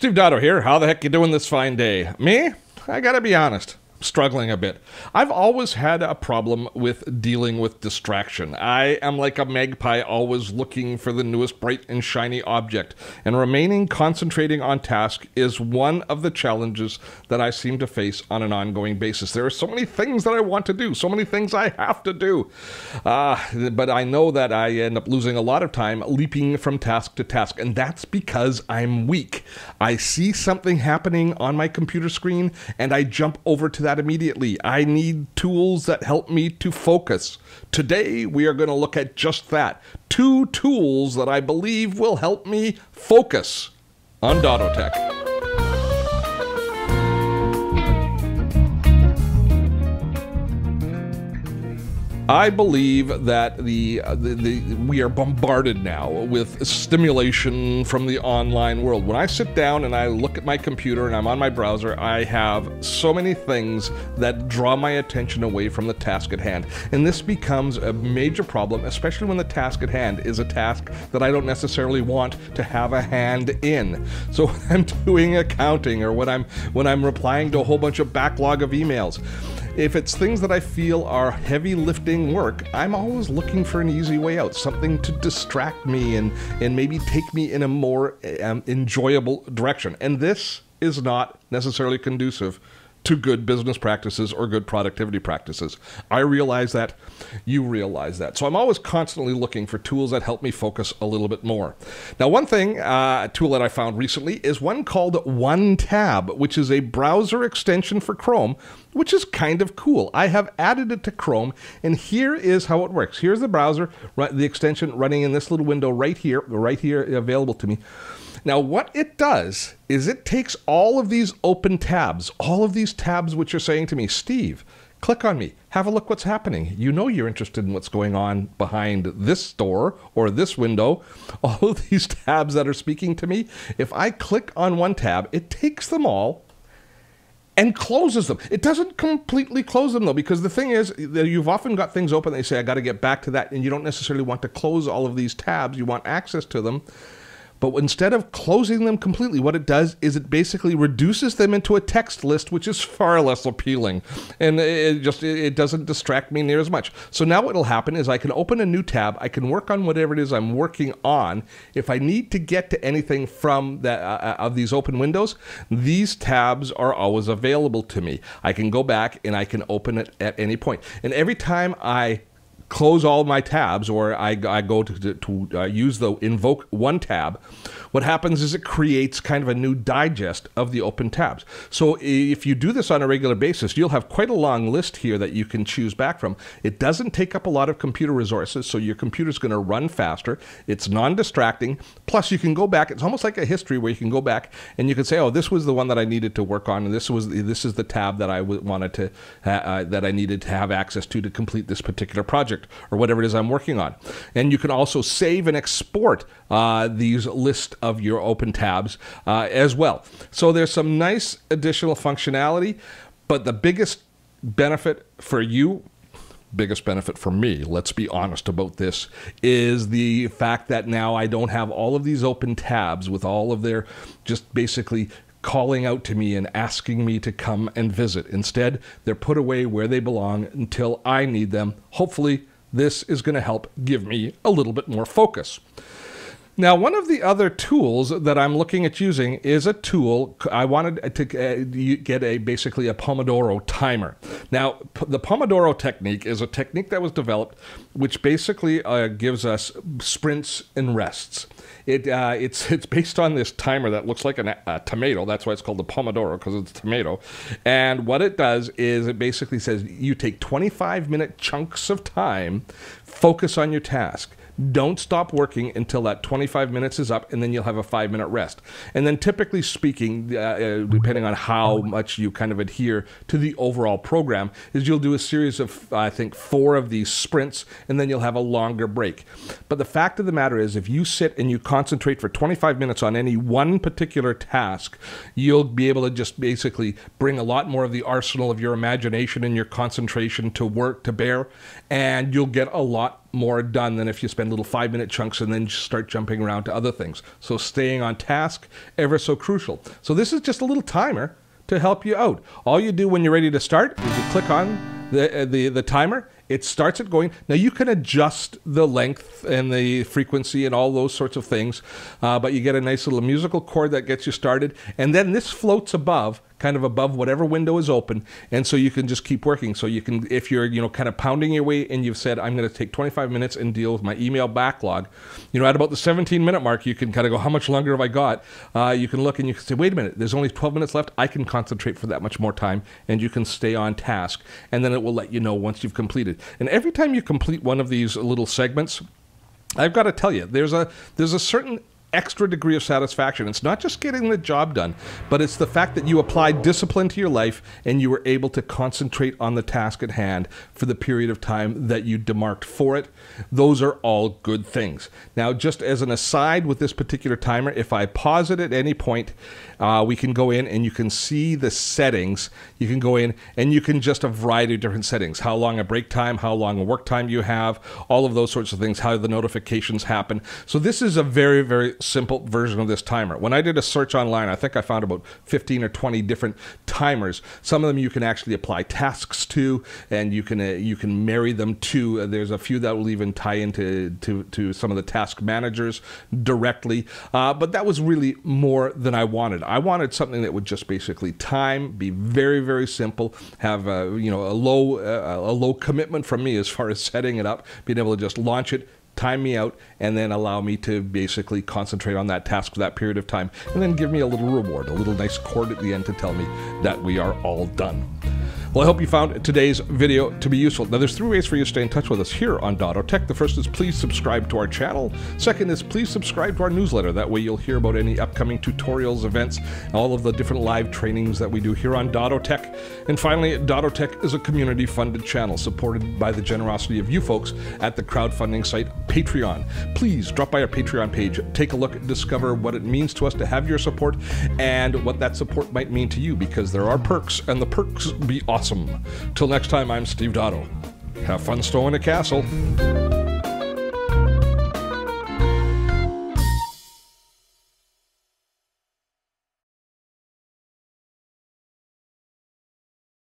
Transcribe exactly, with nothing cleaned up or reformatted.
Steve Dotto here. How the heck you doing this fine day? Me? I gotta be honest. Struggling a bit. I've always had a problem with dealing with distraction. I am like a magpie, always looking for the newest bright and shiny object, and remaining concentrating on task is one of the challenges that I seem to face on an ongoing basis. There are so many things that I want to do, so many things I have to do, uh, but I know that I end up losing a lot of time leaping from task to task, and that's because I'm weak. I see something happening on my computer screen, and I jump over to that immediately. I need tools that help me to focus. Today, we are going to look at just that. Two tools that I believe will help me focus on Dottotech. I believe that the, the, the we are bombarded now with stimulation from the online world. When I sit down and I look at my computer and I'm on my browser, I have so many things that draw my attention away from the task at hand. And this becomes a major problem, especially when the task at hand is a task that I don't necessarily want to have a hand in. So when I'm doing accounting or when I'm when I'm replying to a whole bunch of backlog of emails, if it's things that I feel are heavy lifting work, I'm always looking for an easy way out, something to distract me and, and maybe take me in a more um, enjoyable direction. And this is not necessarily conducive to good business practices or good productivity practices. I realize that, you realize that. So I'm always constantly looking for tools that help me focus a little bit more. Now, one thing, uh, a tool that I found recently is one called OneTab, which is a browser extension for Chrome, which is kind of cool. I have added it to Chrome, and here is how it works. Here's the browser, the extension running in this little window right here, right here available to me. Now, what it does is it takes all of these open tabs, all of these tabs which are saying to me, Steve, click on me, have a look what's happening. You know you're interested in what's going on behind this door or this window. All of these tabs that are speaking to me, if I click on one tab, it takes them all and closes them. It doesn't completely close them, though, because the thing is that you've often got things open, they say, I got to get back to that, and you don't necessarily want to close all of these tabs. You want access to them. But instead of closing them completely, what it does is it basically reduces them into a text list, which is far less appealing. And it just it doesn't distract me near as much. So now what will happen is I can open a new tab. I can work on whatever it is I'm working on. If I need to get to anything from that uh, of these open windows, these tabs are always available to me. I can go back and I can open it at any point. And every time I close all my tabs, or I, I go to, to, to uh, use the invoke one tab, what happens is it creates kind of a new digest of the open tabs. So if you do this on a regular basis, you'll have quite a long list here that you can choose back from. It doesn't take up a lot of computer resources, so your computer's going to run faster. It's non-distracting. Plus, you can go back. It's almost like a history where you can go back and you can say, "Oh, this was the one that I needed to work on, and this was this is the tab that I wanted to uh, that I needed to have access to to complete this particular project or whatever it is I'm working on." And you can also save and export uh, these list of your open tabs uh, as well. So there's some nice additional functionality, but the biggest benefit for you, biggest benefit for me, let's be honest about this, is the fact that now I don't have all of these open tabs with all of their just basically calling out to me and asking me to come and visit. Instead, they're put away where they belong until I need them. Hopefully, this is going to help give me a little bit more focus. Now, one of the other tools that I'm looking at using is a tool. I wanted to get a basically a Pomodoro timer. Now, the Pomodoro technique is a technique that was developed which basically uh, gives us sprints and rests. It, uh, it's, it's based on this timer that looks like an, a tomato. That's why it's called the Pomodoro, because it's a tomato. And what it does is it basically says you take twenty-five minute chunks of time, focus on your task. Don't stop working until that twenty-five minutes is up, and then you'll have a five minute rest. And then typically speaking, uh, uh, depending on how much you kind of adhere to the overall program, is you'll do a series of, I think, four of these sprints, and then you'll have a longer break. But the fact of the matter is, if you sit and you concentrate for twenty-five minutes on any one particular task, you'll be able to just basically bring a lot more of the arsenal of your imagination and your concentration to work, to bear, and you'll get a lot more done than if you spend little five minute chunks and then just start jumping around to other things. So staying on task, ever so crucial. So this is just a little timer to help you out. All you do when you're ready to start is you click on the, uh, the, the timer. It starts it going. Now you can adjust the length and the frequency and all those sorts of things, uh, but you get a nice little musical chord that gets you started, and then this floats above, kind of above whatever window is open, and so you can just keep working. So you can, if you're, you know, kind of pounding your way and you've said, I'm going to take twenty-five minutes and deal with my email backlog, you know, at about the seventeen minute mark, you can kind of go, how much longer have I got? Uh, you can look and you can say, wait a minute, there's only twelve minutes left. I can concentrate for that much more time, and you can stay on task, and then it will let you know once you've completed. And every time you complete one of these little segments, I've got to tell you, there's a there's a certain extra degree of satisfaction. It's not just getting the job done, but it's the fact that you applied discipline to your life and you were able to concentrate on the task at hand for the period of time that you demarked for it. Those are all good things. Now, just as an aside with this particular timer, if I pause it at any point, uh, we can go in and you can see the settings. You can go in and you can just a variety of different settings. How long a break time, how long a work time you have, all of those sorts of things, how the notifications happen. So this is a very, very simple version of this timer. When I did a search online, I think I found about fifteen or twenty different timers. Some of them you can actually apply tasks to, and you can uh, you can marry them to. Uh, there's a few that will even tie into to, to some of the task managers directly. Uh, but that was really more than I wanted. I wanted something that would just basically time, be very, very simple, have a, you know, a low uh, a low commitment from me as far as setting it up, being able to just launch it, time me out, and then allow me to basically concentrate on that task for that period of time, and then give me a little reward, a little nice chord at the end to tell me that we are all done. Well, I hope you found today's video to be useful. Now, there's three ways for you to stay in touch with us here on Dotto Tech. The first is please subscribe to our channel. Second is please subscribe to our newsletter. That way you'll hear about any upcoming tutorials, events, all of the different live trainings that we do here on Dotto Tech. And finally, Dotto Tech is a community-funded channel supported by the generosity of you folks at the crowdfunding site Patreon. Please drop by our Patreon page, take a look, discover what it means to us to have your support and what that support might mean to you, because there are perks, and the perks be awesome. Till next time, I'm Steve Dotto. Have fun stowing a castle.